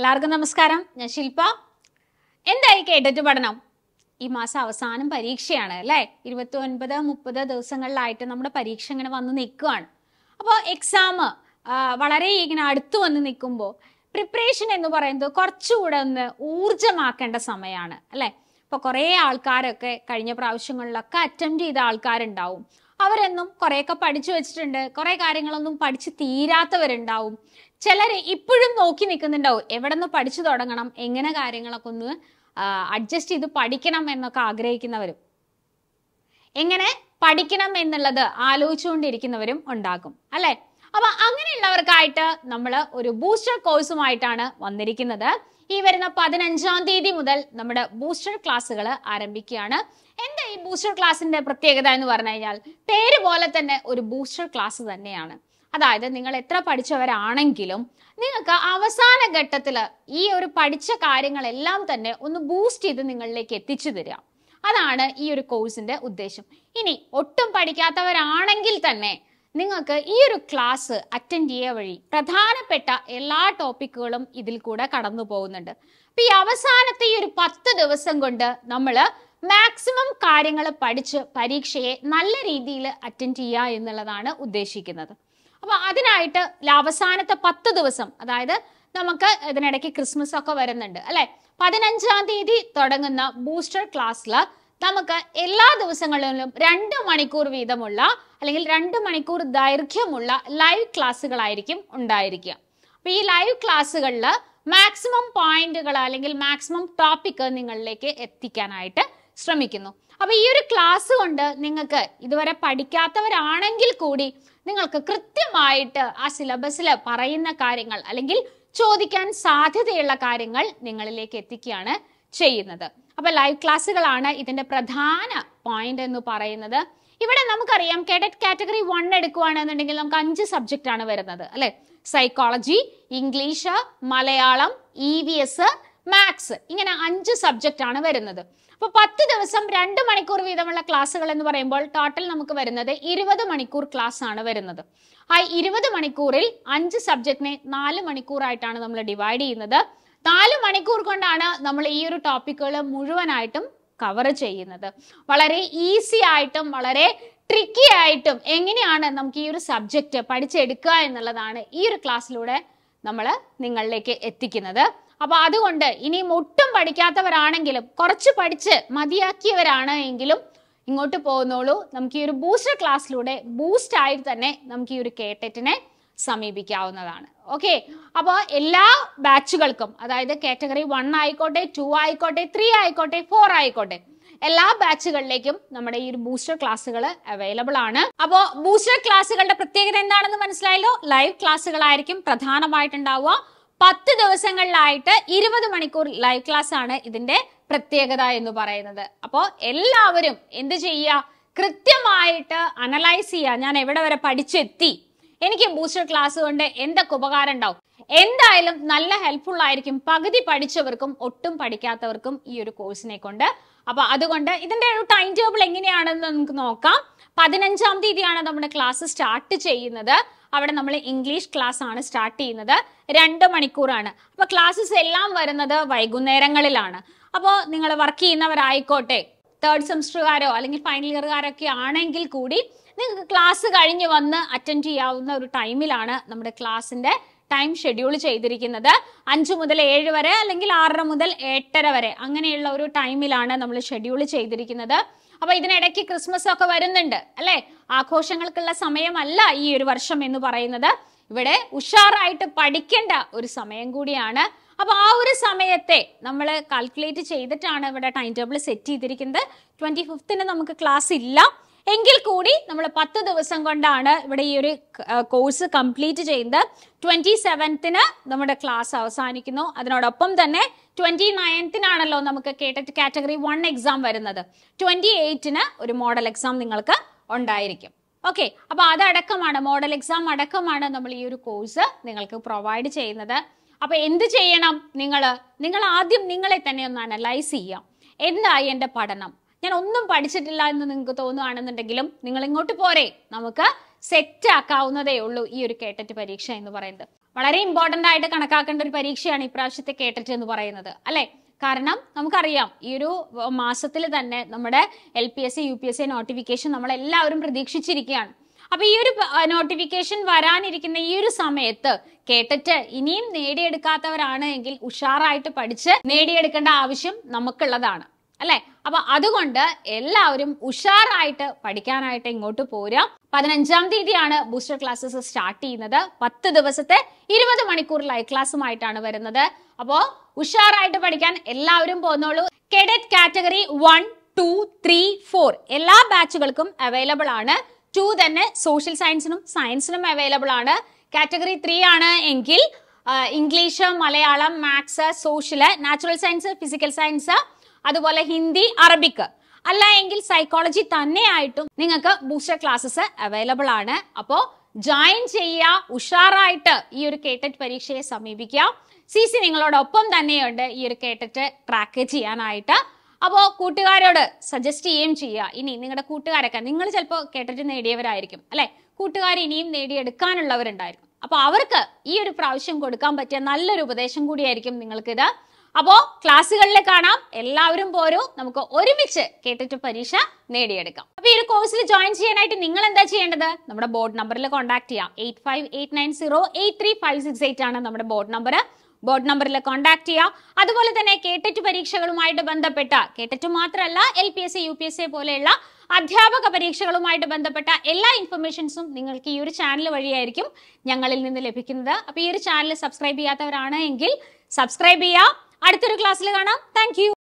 എല്ലാവർക്കും നമസ്കാരം. ഞാൻ ശില്പ. എന്തായി കേട്ടിട്ട് പഠനം? ഈ മാസം അവസാനം പരീക്ഷയാണ് അല്ലേ? 29-30 ദിവസങ്ങളിലായിട്ട് നമ്മുടെ പരീക്ഷ ഇങ്ങനെ വന്ന് നിൽക്കുകയാണ്. അപ്പോൾ എക്സാം വളരെ ഇങ്ങനെ അടുത്ത് വന്ന് നിൽക്കുമ്പോൾ പ്രിപ്പറേഷൻ എന്ന് പറയുന്നത് കുറച്ചുകൂടെ ഒന്ന് ഊർജമാക്കേണ്ട സമയമാണ് അല്ലേ? ഇപ്പോൾ കുറേ ആൾക്കാരൊക്കെ കഴിഞ്ഞ പ്രാവശ്യങ്ങളിലൊക്കെ അറ്റംപ്റ്റ് ചെയ്ത ആൾക്കാരുണ്ടാവും. അവരെന്നും കുറേയൊക്കെ പഠിച്ചു വെച്ചിട്ടുണ്ട്, കുറേ കാര്യങ്ങളൊന്നും പഠിച്ച് തീരാത്തവരുണ്ടാവും. ചിലർ ഇപ്പോഴും നോക്കി നിൽക്കുന്നുണ്ടാവും എവിടെ നിന്ന് പഠിച്ചു തുടങ്ങണം, എങ്ങനെ കാര്യങ്ങളൊക്കെ ഒന്ന് അഡ്ജസ്റ്റ് ചെയ്ത് പഠിക്കണം എന്നൊക്കെ ആഗ്രഹിക്കുന്നവരും എങ്ങനെ പഠിക്കണം എന്നുള്ളത് ആലോചിച്ചുകൊണ്ടിരിക്കുന്നവരും ഉണ്ടാകും അല്ലെ? അപ്പൊ അങ്ങനെയുള്ളവർക്കായിട്ട് നമ്മൾ ഒരു ബൂസ്റ്റർ കോഴ്സുമായിട്ടാണ് വന്നിരിക്കുന്നത്. ഈ വരുന്ന 15-ാം തീയതി മുതൽ നമ്മുടെ ബൂസ്റ്റർ ക്ലാസ്സുകൾ ആരംഭിക്കുകയാണ്. എന്താ ഈ ബൂസ്റ്റർ ക്ലാസ്സിന്റെ പ്രത്യേകത എന്ന് പറഞ്ഞു കഴിഞ്ഞാൽ പേര് പോലെ തന്നെ ഒരു ബൂസ്റ്റർ ക്ലാസ് തന്നെയാണ്. അതായത് നിങ്ങൾ എത്ര പഠിച്ചവരാണെങ്കിലും നിങ്ങൾക്ക് അവസാന ഘട്ടത്തിൽ ഈ ഒരു പഠിച്ച കാര്യങ്ങളെല്ലാം തന്നെ ഒന്ന് ബൂസ്റ്റ് ചെയ്ത് നിങ്ങളിലേക്ക് എത്തിച്ചു തരിക. അതാണ് ഈ ഒരു കോഴ്സിന്റെ ഉദ്ദേശം. ഇനി ഒട്ടും പഠിക്കാത്തവരാണെങ്കിൽ തന്നെ നിങ്ങൾക്ക് ഈ ഒരു ക്ലാസ് അറ്റൻഡ് ചെയ്യുക വഴി പ്രധാനപ്പെട്ട എല്ലാ ടോപ്പിക്കുകളും ഇതിൽ കൂടെ കടന്നു പോകുന്നുണ്ട്. അപ്പൊ ഈ അവസാനത്തെ ഈ ഒരു 10 ദിവസം കൊണ്ട് നമ്മൾ മാക്സിമം കാര്യങ്ങൾ പഠിച്ച് പരീക്ഷയെ നല്ല രീതിയിൽ അറ്റൻഡ് ചെയ്യുക എന്നുള്ളതാണ് ഉദ്ദേശിക്കുന്നത്. അപ്പൊ അതിനായിട്ട് അവസാനത്തെ 10 ദിവസം, അതായത് നമുക്ക് ഇതിനിടയ്ക്ക് ക്രിസ്മസ് ഒക്കെ വരുന്നുണ്ട് അല്ലെ? 15-ാം തീയതി തുടങ്ങുന്ന ബൂസ്റ്റർ ക്ലാസ്സിൽ നമുക്ക് എല്ലാ ദിവസങ്ങളിലും 2 മണിക്കൂർ വീതമുള്ള അല്ലെങ്കിൽ 2 മണിക്കൂർ ദൈർഘ്യമുള്ള ലൈവ് ക്ലാസ്സുകളായിരിക്കും ഉണ്ടായിരിക്കുക. അപ്പൊ ഈ ലൈവ് ക്ലാസ്സുകളിൽ മാക്സിമം പോയിന്റുകൾ അല്ലെങ്കിൽ മാക്സിമം ടോപ്പിക് നിങ്ങളിലേക്ക് എത്തിക്കാനായിട്ട് ശ്രമിക്കുന്നു. അപ്പൊ ഈ ഒരു ക്ലാസ് കൊണ്ട് നിങ്ങൾക്ക് ഇതുവരെ പഠിക്കാത്തവരാണെങ്കിൽ കൂടി നിങ്ങൾക്ക് കൃത്യമായിട്ട് ആ സിലബസിൽ പറയുന്ന കാര്യങ്ങൾ അല്ലെങ്കിൽ ചോദിക്കാൻ സാധ്യതയുള്ള കാര്യങ്ങൾ നിങ്ങളിലേക്ക് എത്തിക്കുകയാണ് ചെയ്യുന്നത്. അപ്പൊ ലൈവ് ക്ലാസ്സുകളാണ് ഇതിന്റെ പ്രധാന പോയിന്റ് എന്ന് പറയുന്നത്. ഇവിടെ നമുക്കറിയാം കേഡറ്റ് കാറ്റഗറി 1 എടുക്കുകയാണെന്നുണ്ടെങ്കിൽ നമുക്ക് 5 സബ്ജക്റ്റ് ആണ് വരുന്നത് അല്ലെ? Psychology, English, Malayalam, EVS, maths, ഇങ്ങനെ 5 സബ്ജക്റ്റ് ആണ് വരുന്നത്. അപ്പൊ 10 ദിവസം 2 മണിക്കൂർ വീതമുള്ള ക്ലാസ്സുകൾ എന്ന് പറയുമ്പോൾ ടോട്ടൽ നമുക്ക് വരുന്നത് 20 മണിക്കൂർ ക്ലാസ് ആണ് വരുന്നത്. ആ 20 മണിക്കൂറിൽ 5 സബ്ജക്റ്റിനെ 4 മണിക്കൂറായിട്ടാണ് നമ്മൾ ഡിവൈഡ് ചെയ്യുന്നത്. 4 മണിക്കൂർ കൊണ്ടാണ് നമ്മൾ ഈ ഒരു ടോപ്പിക്കുകൾ മുഴുവനായിട്ടും കവർ ചെയ്യുന്നത്. വളരെ ഈസി ആയിട്ടും വളരെ ട്രിക്കി ആയിട്ടും എങ്ങനെയാണ് നമുക്ക് ഈ ഒരു സബ്ജക്റ്റ് പഠിച്ചെടുക്കുക എന്നുള്ളതാണ് ഈ ഒരു ക്ലാസ്സിലൂടെ നമ്മൾ നിങ്ങളിലേക്ക് എത്തിക്കുന്നത്. അപ്പൊ അതുകൊണ്ട് ഇനിയും ഒട്ടും പഠിക്കാത്തവരാണെങ്കിലും കുറച്ച് പഠിച്ച് മതിയാക്കിയവരാണ് എങ്കിലും ഇങ്ങോട്ട് പോകുന്നോളൂ. നമുക്ക് ഈ ഒരു ബൂസ്റ്റർ ക്ലാസ്സിലൂടെ ബൂസ്റ്റ് ആയിട്ട് തന്നെ നമുക്ക് ഈ ഒരു കേട്ടറ്റിനെ സമീപിക്കാവുന്നതാണ്. ഓക്കെ, അപ്പോൾ എല്ലാ ബാച്ചുകൾക്കും, അതായത് കാറ്റഗറി 1 ആയിക്കോട്ടെ, 2 ആയിക്കോട്ടെ, 3 ആയിക്കോട്ടെ, 4 ആയിക്കോട്ടെ, എല്ലാ ബാച്ചുകളിലേക്കും നമ്മുടെ ഈ ഒരു ബൂസ്റ്റർ ക്ലാസ്സുകൾ അവൈലബിൾ ആണ്. അപ്പോൾ ബൂസ്റ്റർ ക്ലാസ്സുകളുടെ പ്രത്യേകത എന്താണെന്ന് മനസ്സിലായല്ലോ? ലൈവ് ക്ലാസ്സുകളായിരിക്കും പ്രധാനമായിട്ടുണ്ടാവുക. 10 ദിവസങ്ങളിലായിട്ട് 20 മണിക്കൂർ ലൈവ് ക്ലാസ് ആണ് ഇതിന്റെ പ്രത്യേകത എന്ന് പറയുന്നത്. അപ്പോൾ എല്ലാവരും എന്ത് ചെയ്യുക? കൃത്യമായിട്ട് അനലൈസ് ചെയ്യുക. ഞാൻ എവിടെ വരെ പഠിച്ചെത്തി, എനിക്ക് ബൂസ്റ്റർ ക്ലാസ് കൊണ്ട് എന്തൊക്കെ ഉപകാരം ഉണ്ടാവും. എന്തായാലും നല്ല ഹെൽപ്ഫുൾ ആയിരിക്കും പകുതി പഠിച്ചവർക്കും ഒട്ടും പഠിക്കാത്തവർക്കും ഈ ഒരു കോഴ്സിനെ കൊണ്ട്. അപ്പൊ അതുകൊണ്ട് ഇതിന്റെ ഒരു ടൈം ടേബിൾ എങ്ങനെയാണെന്ന് നമുക്ക് നോക്കാം. 15-ാം തീയതിയാണ് നമ്മുടെ ക്ലാസ് സ്റ്റാർട്ട് ചെയ്യുന്നത്. അവിടെ നമ്മൾ ഇംഗ്ലീഷ് ക്ലാസ് ആണ് സ്റ്റാർട്ട് ചെയ്യുന്നത്. 2 മണിക്കൂറാണ്. അപ്പൊ ക്ലാസ്സസ് എല്ലാം വരുന്നത് വൈകുന്നേരങ്ങളിലാണ്. അപ്പോൾ നിങ്ങൾ വർക്ക് ചെയ്യുന്നവരായിക്കോട്ടെ, 3rd സെമിസ്റ്ററുകാരോ അല്ലെങ്കിൽ ഫൈനൽ ഇയറുകാരൊക്കെ ആണെങ്കിൽ കൂടി നിങ്ങൾക്ക് ക്ലാസ് കഴിഞ്ഞ് വന്ന് അറ്റൻഡ് ചെയ്യാവുന്ന ഒരു ടൈമിലാണ് നമ്മുടെ ക്ലാസ്സിന്റെ ടൈം ഷെഡ്യൂൾ ചെയ്തിരിക്കുന്നത്. 5 മുതൽ 7 വരെ അല്ലെങ്കിൽ 6:30 മുതൽ 8:30 വരെ അങ്ങനെയുള്ള ഒരു ടൈമിലാണ് നമ്മൾ ഷെഡ്യൂൾ ചെയ്തിരിക്കുന്നത്. അപ്പൊ ഇതിനിടയ്ക്ക് ക്രിസ്മസ് ഒക്കെ വരുന്നുണ്ട് അല്ലെ? ആഘോഷങ്ങൾക്കുള്ള സമയമല്ല ഈ ഒരു വർഷം എന്ന് പറയുന്നത്. ഇവിടെ ഉഷാറായിട്ട് പഠിക്കേണ്ട ഒരു സമയം കൂടിയാണ്. അപ്പൊ ആ ഒരു സമയത്തെ നമ്മൾ കാൽക്കുലേറ്റ് ചെയ്തിട്ടാണ് ഇവിടെ ടൈം ടേബിൾ സെറ്റ് ചെയ്തിരിക്കുന്നത്. 25ന് നമുക്ക് ക്ലാസ് ഇല്ല എങ്കിൽ കൂടി നമ്മൾ 10 ദിവസം കൊണ്ടാണ് ഇവിടെ ഈ ഒരു കോഴ്സ് കംപ്ലീറ്റ് ചെയ്യുന്നത്. 27ന് നമ്മുടെ ക്ലാസ് അവസാനിക്കുന്നു. അതിനോടൊപ്പം തന്നെ 29നാണല്ലോ നമുക്ക് കേട്ടറ്റ് കാറ്റഗറി 1 എക്സാം വരുന്നത്. 28ന് ഒരു മോഡൽ എക്സാം നിങ്ങൾക്ക് ഉണ്ടായിരിക്കും. ഓക്കെ, അപ്പൊ അതടക്കമാണ്, മോഡൽ എക്സാം അടക്കമാണ് നമ്മൾ ഈ ഒരു കോഴ്സ് നിങ്ങൾക്ക് പ്രൊവൈഡ് ചെയ്യുന്നത്. അപ്പൊ എന്ത് ചെയ്യണം? നിങ്ങൾ ആദ്യം നിങ്ങളെ തന്നെ ഒന്ന് അനലൈസ് ചെയ്യാം. എന്തായി എൻ്റെ പഠനം? ഞാൻ ഒന്നും പഠിച്ചിട്ടില്ല എന്ന് നിങ്ങൾക്ക് തോന്നുകയാണെന്നുണ്ടെങ്കിലും നിങ്ങൾ ഇങ്ങോട്ട് പോരെ, നമുക്ക് സെറ്റ് ആക്കാവുന്നതേ ഉള്ളൂ ഈ ഒരു കേട്ടറ്റ് പരീക്ഷ എന്ന് പറയുന്നത്. വളരെ ഇമ്പോർട്ടന്റ് ആയിട്ട് കണക്കാക്കേണ്ട ഒരു പരീക്ഷയാണ് ഇപ്രാവശ്യത്തെ കേട്ടറ്റ് എന്ന് പറയുന്നത് അല്ലെ. കാരണം നമുക്കറിയാം ഈ ഒരു മാസത്തിൽ തന്നെ നമ്മുടെ LPSC UPSC നോട്ടിഫിക്കേഷൻ നമ്മളെല്ലാവരും പ്രതീക്ഷിച്ചിരിക്കുകയാണ്. അപ്പൊ ഈ ഒരു നോട്ടിഫിക്കേഷൻ വരാനിരിക്കുന്ന ഈ ഒരു സമയത്ത് കേട്ടറ്റ് ഇനിയും നേടിയെടുക്കാത്തവരാണ് എങ്കിൽ ഉഷാറായിട്ട് പഠിച്ച് നേടിയെടുക്കേണ്ട ആവശ്യം നമുക്കുള്ളതാണ് അല്ലെ. അപ്പൊ അതുകൊണ്ട് എല്ലാവരും ഉഷാറായിട്ട് പഠിക്കാനായിട്ട് ഇങ്ങോട്ട് പോരാ. 15-ാം തീയതിയാണ് ബൂസ്റ്റർ ക്ലാസ്സസ് സ്റ്റാർട്ട് ചെയ്യുന്നത്. 10 ദിവസത്തെ 20 മണിക്കൂർ ലൈവ് ക്ലാസ്സുമായിട്ടാണ് വരുന്നത്. അപ്പോ ഉഷാറായിട്ട് പഠിക്കാൻ എല്ലാവരും പോന്നോളൂ. കേഡറ്റ് കാറ്റഗറി 1, 2, 3, 4 എല്ലാ ബാച്ചുകൾക്കും അവൈലബിൾ ആണ്. 2 തന്നെ സോഷ്യൽ സയൻസിനും അവൈലബിൾ ആണ്. കാറ്റഗറി 3 ആണ് എങ്കിൽ English, Malayalam, maths, social, natural science, physical science, അതുപോലെ ഹിന്ദി, അറബിക് അല്ല എങ്കിൽ സൈക്കോളജി തന്നെയായിട്ടും നിങ്ങൾക്ക് ബൂസ്റ്റർ ക്ലാസ്സസ് അവൈലബിൾ ആണ്. അപ്പോ ജോയിൻ ചെയ്യുക, ഉഷാറായിട്ട് ഈ ഒരു കേട്ടറ്റ് പരീക്ഷയെ സമീപിക്കുക. CC നിങ്ങളോടൊപ്പം തന്നെയുണ്ട് ഈ ഒരു കേട്ടറ്റ് ട്രാക്ക് ചെയ്യാനായിട്ട്. അപ്പോൾ കൂട്ടുകാരോട് സജസ്റ്റ് ചെയ്യുകയും ചെയ്യുക. ഇനി നിങ്ങളുടെ കൂട്ടുകാരൊക്കെ, നിങ്ങൾ ചിലപ്പോൾ കേട്ടിട്ട് നേടിയവരായിരിക്കും അല്ലെ, കൂട്ടുകാർ ഇനിയും നേടിയെടുക്കാനുള്ളവരുണ്ടായിരിക്കും. അപ്പൊ അവർക്ക് ഈ ഒരു പ്രാവശ്യം കൊടുക്കാൻ പറ്റിയ നല്ലൊരു ഉപദേശം കൂടിയായിരിക്കും നിങ്ങൾക്കിത്. അപ്പോ ക്ലാസ്സുകളിൽ കാണാം. എല്ലാവരും പോരൂ, നമുക്ക് ഒരുമിച്ച് കേട്ടിട്ട് പരീക്ഷ നേടിയെടുക്കാം. അപ്പൊ ഈ ഒരു കോഴ്സിൽ ജോയിൻ ചെയ്യാനായിട്ട് നിങ്ങൾ എന്താ ചെയ്യേണ്ടത്? നമ്മുടെ ബോർഡ് നമ്പറിൽ കോൺടാക്ട് ചെയ്യാം. 8589083568 ആണ് നമ്മുടെ ബോർഡ് നമ്പർ. ബോർഡ് നമ്പറിൽ കോൺടാക്ട് ചെയ്യുക. അതുപോലെ തന്നെ കേട്ടറ്റ് പരീക്ഷകളുമായിട്ട് ബന്ധപ്പെട്ട, കേട്ടറ്റ് മാത്രമല്ല LPSC UPSC പോലെയുള്ള അധ്യാപക പരീക്ഷകളുമായിട്ട് ബന്ധപ്പെട്ട എല്ലാ ഇൻഫർമേഷൻസും നിങ്ങൾക്ക് ഈ ഒരു ചാനൽ വഴിയായിരിക്കും ഞങ്ങളിൽ നിന്ന് ലഭിക്കുന്നത്. അപ്പൊ ഈ ഒരു ചാനൽ സബ്സ്ക്രൈബ് ചെയ്യാത്തവരാണ് എങ്കിൽ സബ്സ്ക്രൈബ് ചെയ്യുക. അടുത്തൊരു ക്ലാസ്സിൽ കാണാം. Thank U.